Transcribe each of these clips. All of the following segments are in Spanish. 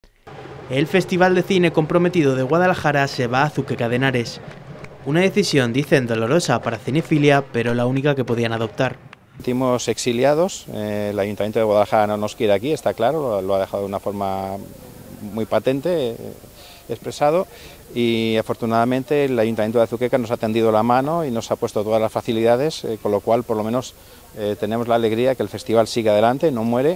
El Festival de Cine Comprometido de Guadalajara se va a Azuqueca de Henares. Una decisión, dicen, dolorosa para Cinefilia, pero la única que podían adoptar. Sentimos exiliados, el Ayuntamiento de Guadalajara no nos quiere aquí, está claro, lo ha dejado de una forma muy patente, expresado, y afortunadamente el Ayuntamiento de Azuqueca nos ha tendido la mano y nos ha puesto todas las facilidades, con lo cual por lo menos tenemos la alegría que el festival siga adelante, no muere.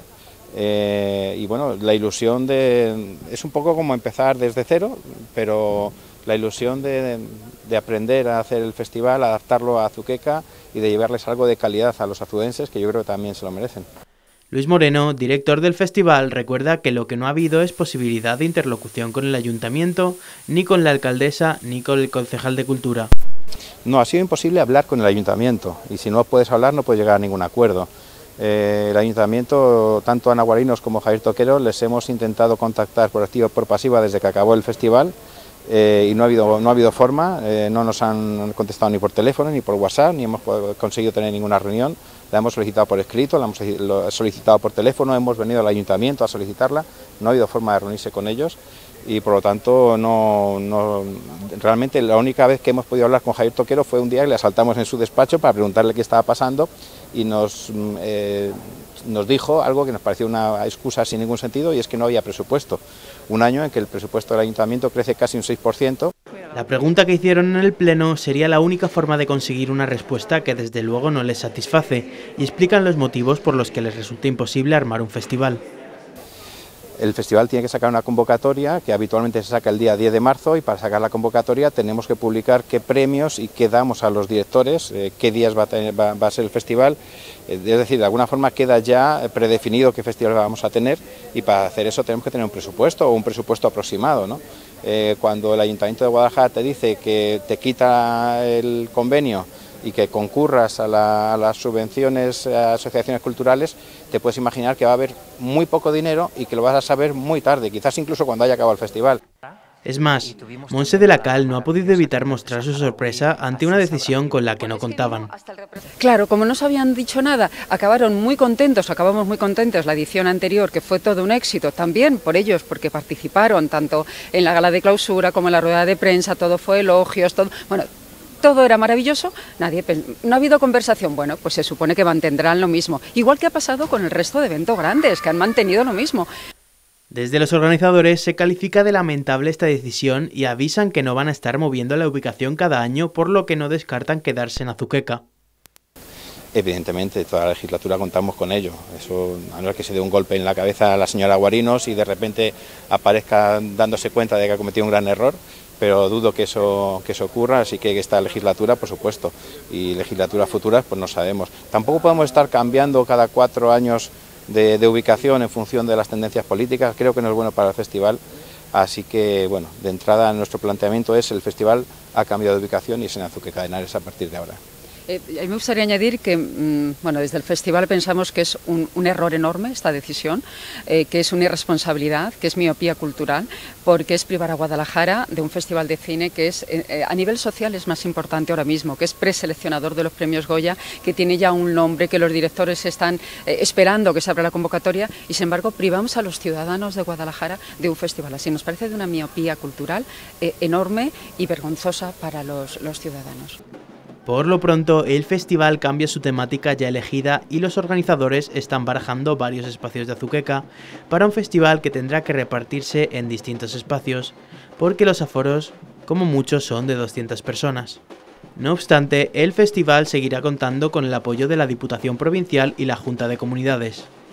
Y bueno, la ilusión es un poco como empezar desde cero, pero la ilusión de aprender a hacer el festival, adaptarlo a Azuqueca y de llevarles algo de calidad a los azuenses, que yo creo que también se lo merecen. Luis Moreno, director del festival, recuerda que lo que no ha habido es posibilidad de interlocución con el ayuntamiento, ni con la alcaldesa, ni con el concejal de Cultura. No, ha sido imposible hablar con el ayuntamiento, y si no puedes hablar no puedes llegar a ningún acuerdo. El ayuntamiento, tanto Ana Guarinos como Javier Toquero, les hemos intentado contactar por activa o por pasiva desde que acabó el festival y no ha habido forma, no nos han contestado ni por teléfono ni por WhatsApp, ni hemos conseguido tener ninguna reunión. La hemos solicitado por escrito, la hemos solicitado por teléfono, hemos venido al ayuntamiento a solicitarla, no ha habido forma de reunirse con ellos y por lo tanto realmente la única vez que hemos podido hablar con Javier Toquero fue un día que le asaltamos en su despacho para preguntarle qué estaba pasando y nos dijo algo que nos pareció una excusa sin ningún sentido, y es que no había presupuesto. Un año en que el presupuesto del ayuntamiento crece casi un 6%. La pregunta que hicieron en el Pleno sería la única forma de conseguir una respuesta que desde luego no les satisface, y explican los motivos por los que les resulta imposible armar un festival. El festival tiene que sacar una convocatoria que habitualmente se saca el día 10 de marzo y para sacar la convocatoria tenemos que publicar qué premios y qué damos a los directores, qué días va a ser el festival, es decir, de alguna forma queda ya predefinido qué festival vamos a tener y para hacer eso tenemos que tener un presupuesto o un presupuesto aproximado, ¿no? Cuando el Ayuntamiento de Guadalajara te dice que te quita el convenio y que concurras a las subvenciones a asociaciones culturales, te puedes imaginar que va a haber muy poco dinero y que lo vas a saber muy tarde, quizás incluso cuando haya acabado el festival. Es más, Montse de la Cal no ha podido evitar mostrar su sorpresa ante una decisión con la que no contaban. Claro, como no se habían dicho nada, acabamos muy contentos la edición anterior, que fue todo un éxito, también por ellos, porque participaron tanto en la gala de clausura como en la rueda de prensa, todo fue elogios, todo era maravilloso, no ha habido conversación. Bueno, pues se supone que mantendrán lo mismo, igual que ha pasado con el resto de eventos grandes, que han mantenido lo mismo. Desde los organizadores se califica de lamentable esta decisión y avisan que no van a estar moviendo la ubicación cada año, por lo que no descartan quedarse en Azuqueca. Evidentemente, toda la legislatura contamos con ello. Eso, a no ser que se dé un golpe en la cabeza a la señora Guarinos y de repente aparezca dándose cuenta de que ha cometido un gran error, pero dudo que eso ocurra, así que esta legislatura, por supuesto, y legislaturas futuras, pues no sabemos. Tampoco podemos estar cambiando cada 4 años de ubicación en función de las tendencias políticas, creo que no es bueno para el festival, así que, bueno, de entrada nuestro planteamiento es el festival ha cambiado de ubicación y es en Azuqueca de Henares a partir de ahora. Me gustaría añadir que bueno, desde el festival pensamos que es un error enorme esta decisión, que es una irresponsabilidad, que es miopía cultural, porque es privar a Guadalajara de un festival de cine que es a nivel social es más importante ahora mismo, que es preseleccionador de los premios Goya, que tiene ya un nombre, que los directores están esperando que se abra la convocatoria y sin embargo privamos a los ciudadanos de Guadalajara de un festival así. Nos parece de una miopía cultural enorme y vergonzosa para los ciudadanos. Por lo pronto, el festival cambia su temática ya elegida y los organizadores están barajando varios espacios de Azuqueca para un festival que tendrá que repartirse en distintos espacios, porque los aforos, como muchos, son de 200 personas. No obstante, el festival seguirá contando con el apoyo de la Diputación Provincial y la Junta de Comunidades.